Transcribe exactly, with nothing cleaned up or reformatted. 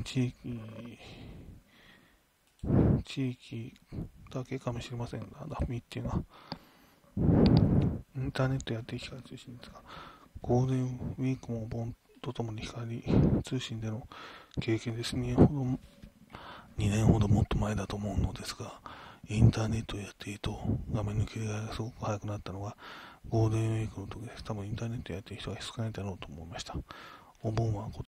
地域、地域だけかもしれませんが、ダフミっていうのは、インターネットやって光通信ですが、ゴールデンウィークもお盆とともに光通信での経験です。にねんほど、にねんほどもっと前だと思うのですが、インターネットをやっていると画面の切り替えがすごく早くなったのがゴールデンウィークの時です。多分インターネットやっている人が少ないだろうと思いました。お盆は